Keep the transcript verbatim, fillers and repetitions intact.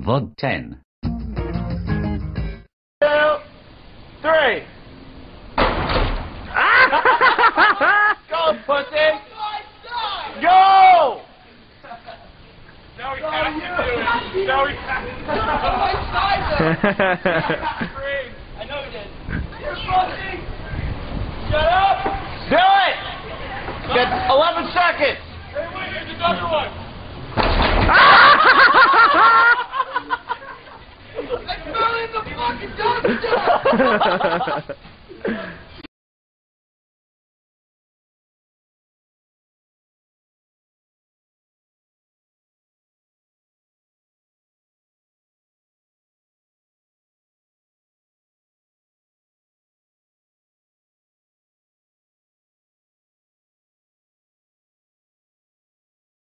V O D ten. Two, three. Go, pussy. Go! No, we have to do it. No, we have to do it. I know we did. You're pussy. Shut up. Do it! Get eleven seconds. Hey, wait, here's another one. I fell in the fucking dumpster!